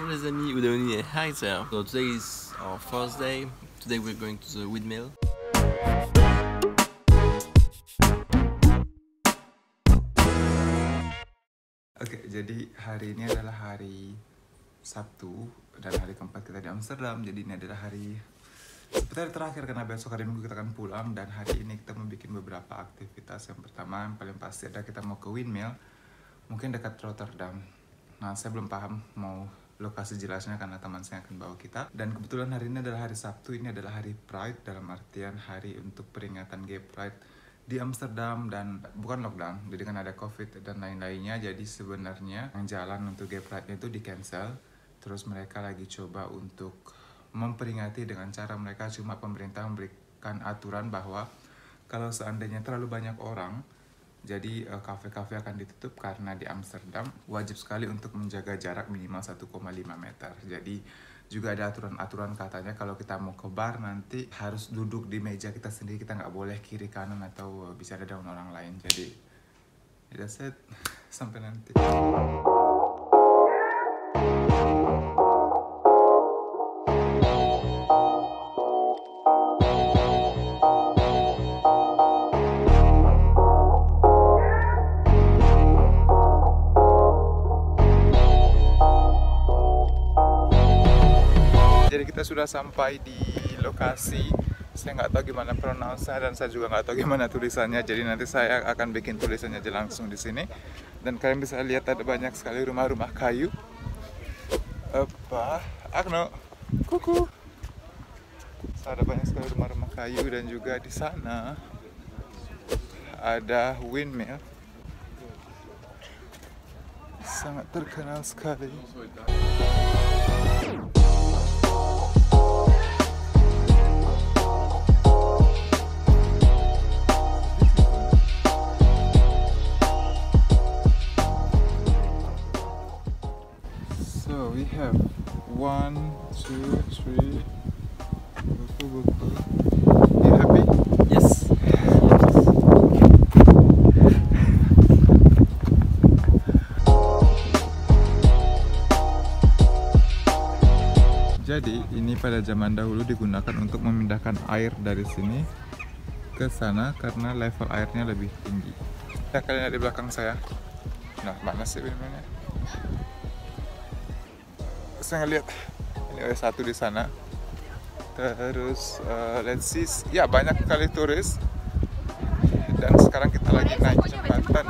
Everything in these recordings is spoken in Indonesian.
Bonjour les amis, Udaoni et hi there. So today is our first day. Today we're going to the windmill. Oke, jadi hari ini adalah hari Sabtu dan hari keempat kita di Amsterdam. Jadi ini adalah hari seperti hari terakhir karena besok hari Minggu kita akan pulang. Dan hari ini kita mau bikin beberapa aktivitas. Yang pertama yang paling pasti adalah kita mau ke windmill, mungkin dekat Rotterdam. Nah, saya belum paham mau lokasi jelasnya karena teman saya akan bawa kita. Dan kebetulan hari ini adalah hari Sabtu, ini adalah hari Pride, dalam artian hari untuk peringatan Gay Pride di Amsterdam. Dan bukan lockdown, jadi kan ada COVID dan lain-lainnya. Jadi sebenarnya yang jalan untuk Gay Pride itu di cancel. Terus mereka lagi coba untuk memperingati dengan cara mereka cuma pemerintah memberikan aturan bahwa kalau seandainya terlalu banyak orang, jadi kafe-kafe akan ditutup karena di Amsterdam wajib sekali untuk menjaga jarak minimal 1,5 meter. Jadi juga ada aturan-aturan katanya kalau kita mau ke bar nanti harus duduk di meja kita sendiri, kita nggak boleh kiri kanan atau bicara dengan orang lain. Jadi that's it, sampai nanti. Jadi kita sudah sampai di lokasi. Saya nggak tahu gimana pronounce-nya dan saya juga nggak tahu gimana tulisannya. Jadi nanti saya akan bikin tulisannya aja langsung di sini. Dan kalian bisa lihat ada banyak sekali rumah-rumah kayu. Agno, kuku. So, ada banyak sekali rumah-rumah kayu dan juga di sana ada windmill. Sangat terkenal sekali. So we have 1, 2, 3. Buku. You happy? Yes. Jadi ini pada zaman dahulu digunakan untuk memindahkan air dari sini ke sana karena level airnya lebih tinggi. Ya, kalian lihat di belakang saya. Nah, mana sih windmillnya? Saya ngeliat ini ada satu di sana. Terus let's see, ya banyak sekali turis. Dan sekarang kita lagi naik jembatan.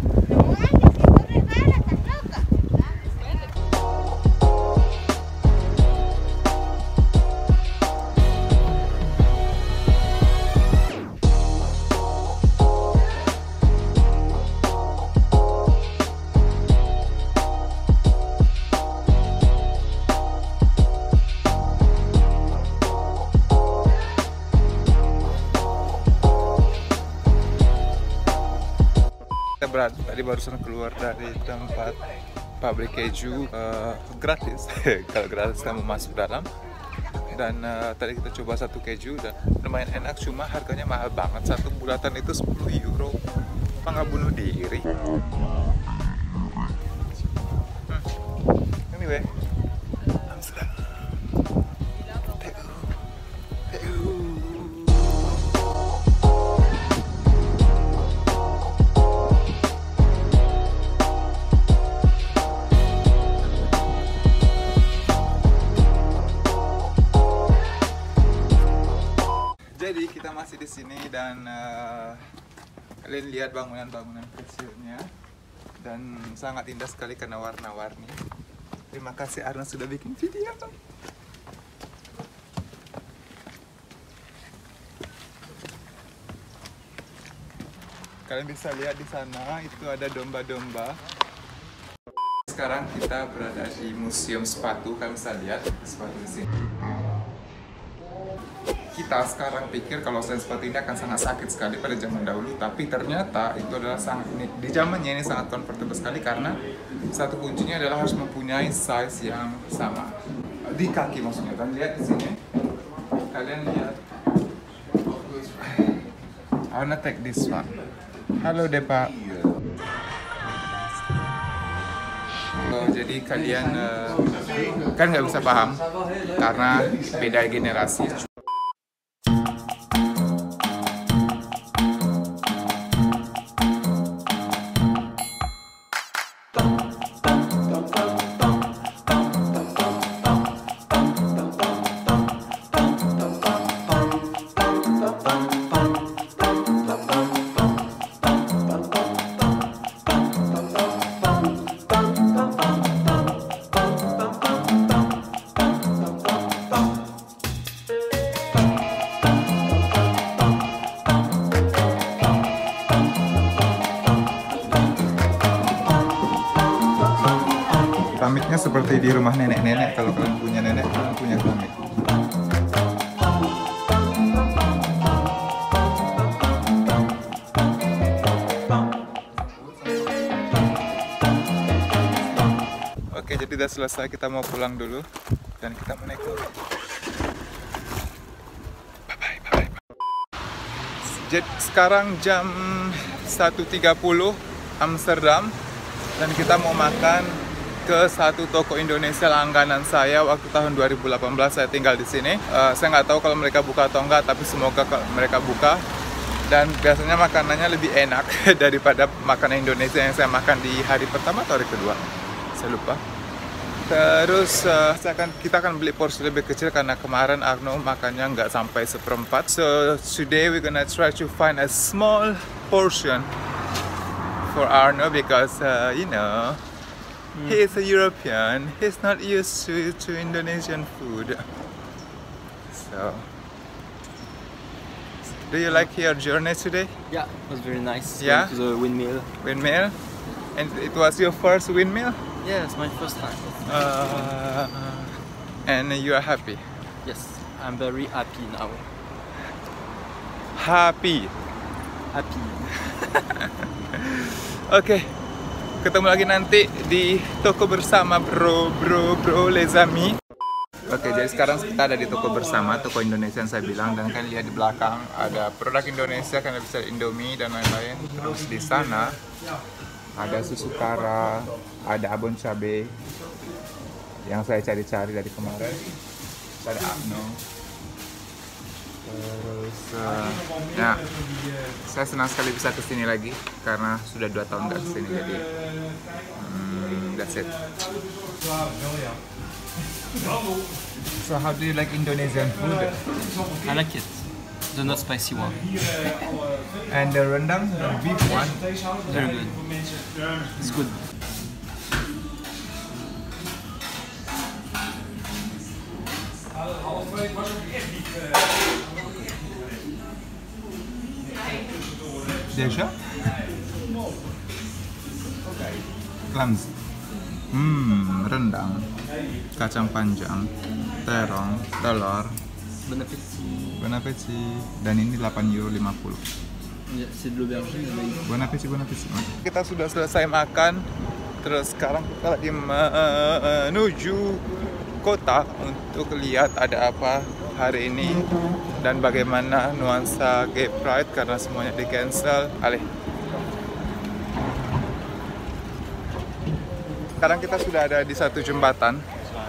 Tadi barusan keluar dari tempat pabrik keju gratis. Kalau gratis kamu masuk dalam. Dan tadi kita coba satu keju dan lumayan enak, cuma harganya mahal banget. Satu bulatan itu 10 euro. Apa nggak bunuh diri? Anyway, Amsterdam. Jadi kita masih di sini dan kalian lihat bangunan-bangunan kecilnya dan sangat indah sekali karena warna-warni. Terima kasih Arna sudah bikin video. Kalian bisa lihat di sana itu ada domba-domba. Sekarang kita berada di museum sepatu. Kalian bisa lihat sepatu di sini. Kita sekarang pikir kalau sepatu ini akan sangat sakit sekali pada zaman dahulu, tapi ternyata itu adalah di zamannya ini sangat comfortable sekali karena satu kuncinya adalah harus mempunyai size yang sama di kaki maksudnya. Dan lihat di sini, kalian lihat. I wanna take this one. Halo Depa. jadi kalian kan nggak bisa paham karena beda generasi. Keramiknya seperti di rumah nenek-nenek. Kalau kalian punya nenek, kalian punya keramik. Oke, jadi udah selesai, kita mau pulang dulu dan kita mau naik dulu. Bye-bye. Jadi sekarang jam 1.30 Amsterdam dan kita mau makan ke satu toko Indonesia langganan saya waktu tahun 2018 saya tinggal di sini. Saya nggak tahu kalau mereka buka atau enggak, tapi semoga mereka buka. Dan biasanya makanannya lebih enak daripada makanan Indonesia yang saya makan di hari pertama atau hari kedua. Saya lupa. Terus kita akan beli porsi lebih kecil karena kemarin Arno makannya nggak sampai seperempat. So today we're gonna try to find a small portion for Arno because he is a European. He's not used to Indonesian food. So, do you like your journey today? Yeah, it was very nice. Yeah? Going to the windmill. Windmill? And it was your first windmill? Yeah, it's my first time. And you are happy? Yes, I'm very happy now. Happy? Happy. Okay. Ketemu lagi nanti di toko bersama bro les amis. Oke, jadi sekarang kita ada di toko bersama, toko Indonesia yang saya bilang, dan kalian lihat di belakang ada produk Indonesia, kalian bisa Indomie dan lain-lain. Terus di sana ada susu kara, ada abon cabe yang saya cari-cari dari kemarin. Ada Agno. Terus, ya, saya senang sekali bisa kesini lagi karena sudah 2 tahun nggak kesini, jadi that's it. So how do you like Indonesian food? I like it. The not spicy one. And the rendang, the beef one? Very good. It's good. Desha? Clams. Rendang, kacang panjang, terong, telur. Bon appétit. Bon appétit. Dan ini €8.50. C'est de l'aubergine et maïs. Bon appétit, bon appétit. Kita sudah selesai makan. Terus sekarang kita lagi menuju kota untuk lihat ada apa hari ini dan bagaimana nuansa Gay Pride karena semuanya di cancel. Sekarang kita sudah ada di satu jembatan.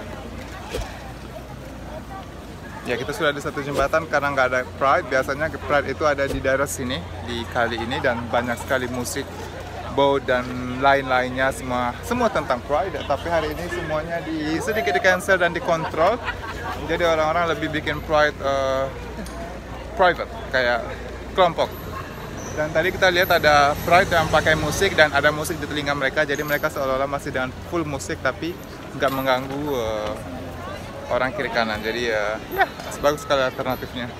Ya, kita sudah di satu jembatan karena nggak ada Pride. Biasanya Pride itu ada di daerah sini, di kali ini, dan banyak sekali musik, boat dan lain-lainnya, semua tentang Pride. Tapi hari ini semuanya sedikit di cancel dan dikontrol. Jadi orang-orang lebih bikin Pride private, kayak kelompok. Dan tadi kita lihat ada Pride yang pakai musik dan ada musik di telinga mereka. Jadi mereka seolah-olah masih dengan full musik tapi nggak mengganggu orang kiri kanan. Jadi ya bagus sekali alternatifnya.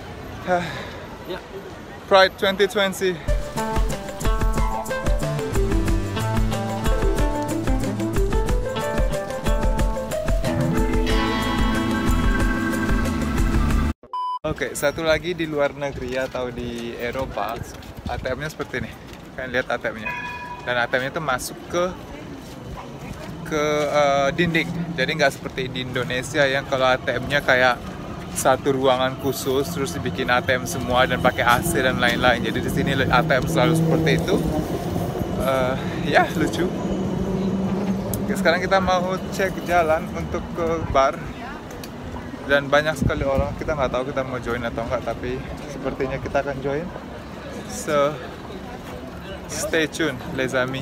Pride 2020. Oke, satu lagi di luar negeri atau di Eropa, ATM-nya seperti ini. Kalian lihat ATM-nya. Dan ATM-nya itu masuk ke dinding. Jadi nggak seperti di Indonesia yang kalau ATM-nya kayak satu ruangan khusus terus dibikin ATM semua dan pakai AC dan lain-lain. Jadi di sini ATM selalu seperti itu. Ya lucu. Oke, sekarang kita mau cek jalan untuk ke bar. Dan banyak sekali orang, kita nggak tahu kita mau join atau enggak, tapi sepertinya kita akan join. So, stay tune, les amis.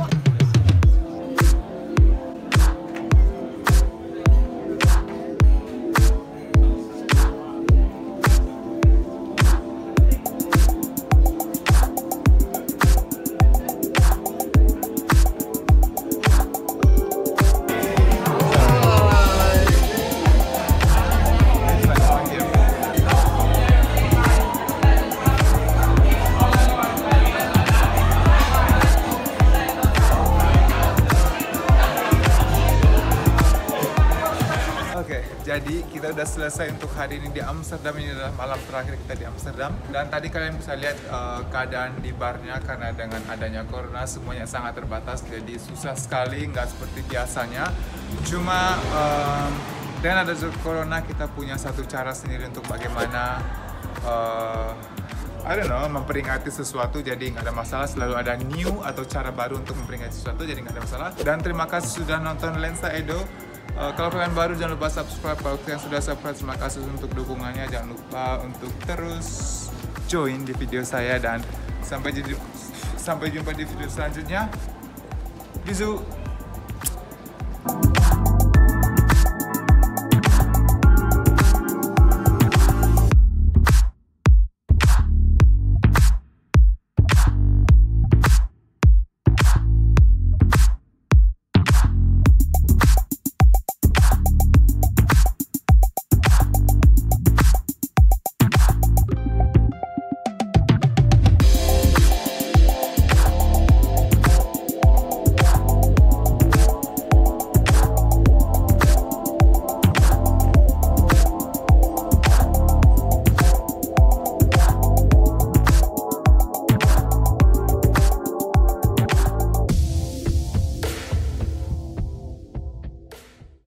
Jadi kita udah selesai untuk hari ini di Amsterdam. Ini adalah malam terakhir kita di Amsterdam. Dan tadi kalian bisa lihat keadaan di barnya, karena dengan adanya corona semuanya sangat terbatas. Jadi susah sekali, nggak seperti biasanya. Cuma dengan ada corona kita punya satu cara sendiri untuk bagaimana I don't know, memperingati sesuatu. Jadi nggak ada masalah, selalu ada new atau cara baru untuk memperingati sesuatu, jadi nggak ada masalah. Dan terima kasih sudah nonton Lensa Edo. Kalau kalian baru jangan lupa subscribe. Kalau kalian sudah subscribe, terima kasih untuk dukungannya. Jangan lupa untuk terus join di video saya, dan sampai jumpa di video selanjutnya. Bisous.